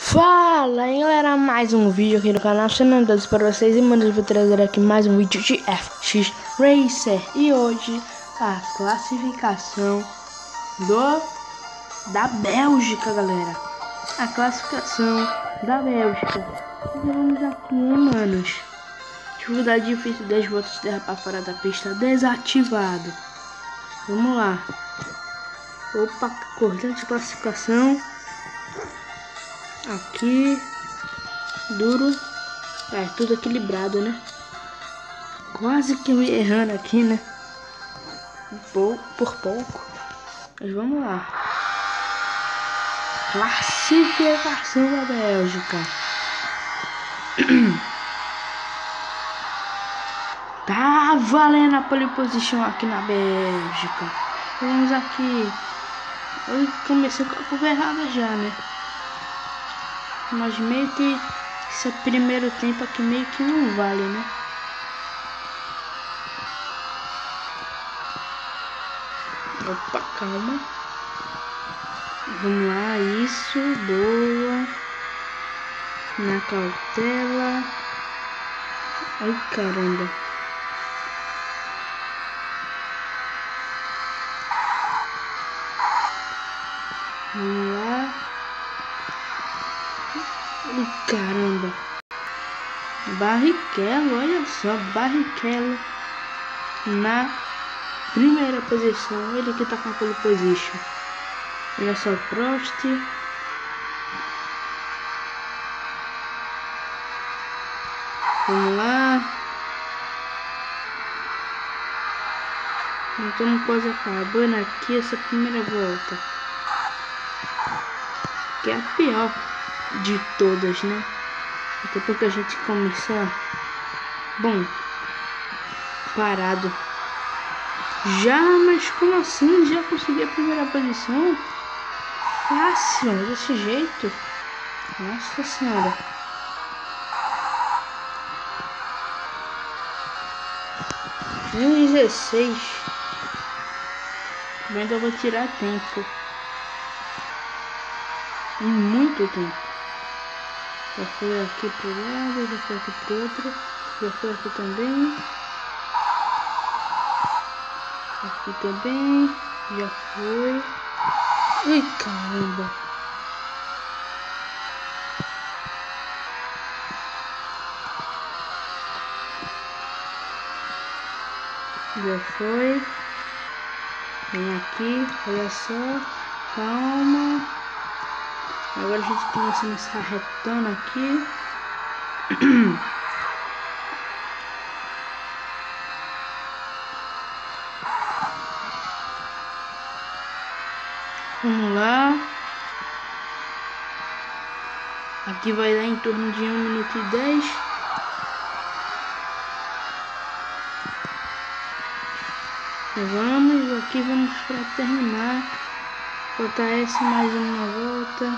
Fala aí galera, mais um vídeo aqui no canal, sendo todos para vocês e mano, eu vou trazer aqui mais um vídeo de FX Racer. E hoje a classificação da Bélgica, galera. A classificação da Bélgica. Vamos aqui, hein, manos. Dificuldade difícil, 10 voltas de derrapar fora da pista desativado. Vamos lá. Opa, corrida de classificação. Aqui, duro, tudo equilibrado, né? Quase que eu ia errando aqui, né? Por pouco. Mas vamos lá. Classificação da Bélgica. Tá valendo a pole position aqui na Bélgica. Vamos aqui. Eu comecei com a curva errada já, né? Mas meio que esse primeiro tempo aqui meio que não vale, né? Opa, calma. Vamos lá, isso, boa. Na cautela. Ai, caramba. Vamos lá. Ai, caramba. Barrichello, olha só, Barrichello na primeira posição. Ele que tá com a pole position. Olha só, Prost. Vamos lá. Então quase acabando aqui essa primeira volta, que é a pior de todas, né? Depois que a gente começar, bom, parado já, mas como assim? Já consegui a primeira posição? Fácil, desse jeito? Nossa senhora. Em 16. Eu ainda vou tirar tempo. E muito tempo. Já foi aqui pro lado, já foi aqui pro outro, já foi aqui também. Aqui também, já foi. Ai, caramba. Já foi. Vem aqui, olha só. Calma. Agora a gente começa nessa retona aqui. Vamos lá. Aqui vai dar em torno de 1 minuto e 10. Vamos, aqui vamos para terminar. Falta essa mais uma volta.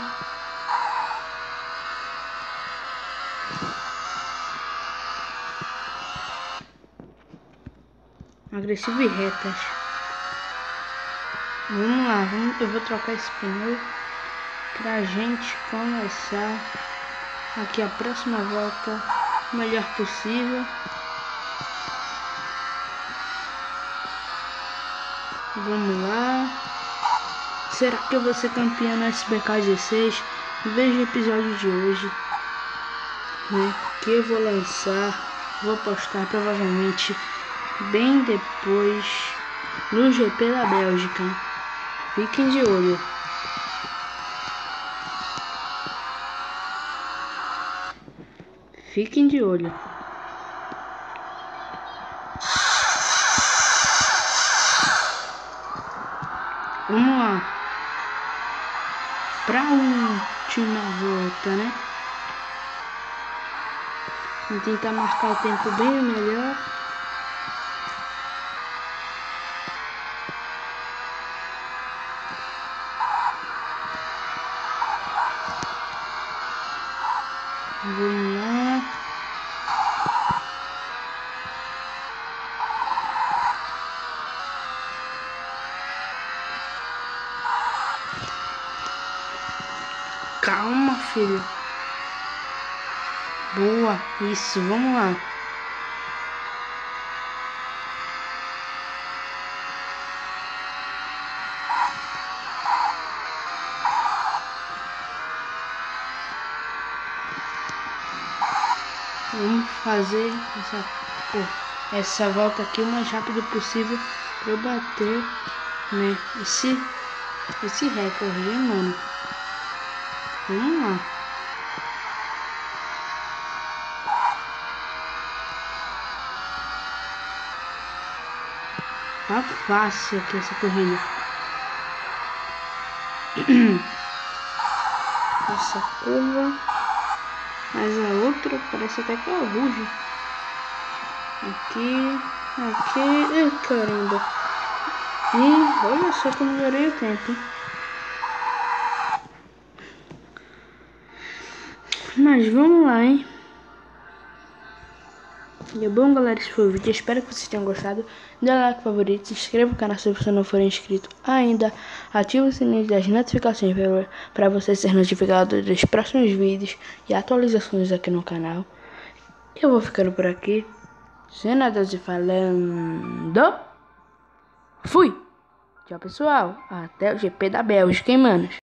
Agressivo e retas. Vamos lá, eu vou trocar esse pneu pra gente começar aqui a próxima volta o melhor possível. Vamos lá. Será que eu vou ser campeão no SBK 16? Veja o episódio de hoje, né? Que eu vou lançar, vou postar provavelmente bem depois no GP da Bélgica. Fiquem de olho. Fiquem de olho. Vamos lá. Pra última volta, né? Vou tentar marcar o tempo bem melhor. Vamos lá. Calma, filho. Boa, isso, vamos lá. Vamos fazer essa volta aqui o mais rápido possível para eu bater, né, esse recorde, hein, mano. Vamos lá. Tá fácil aqui essa corrida. Essa curva. Mas a outra parece até que é o Ruge. Aqui. Ai, caramba. E olha só como melhorei o tempo. Mas vamos lá, hein. E bom, galera, esse foi o vídeo. Eu espero que vocês tenham gostado. Dê like, favorito, se inscreva no canal se você não for inscrito ainda. Ative o sininho das notificações para você ser notificado dos próximos vídeos e atualizações aqui no canal. Eu vou ficando por aqui. Sem nada de falando. Fui! Tchau, pessoal. Até o GP da Bélgica, hein, manos?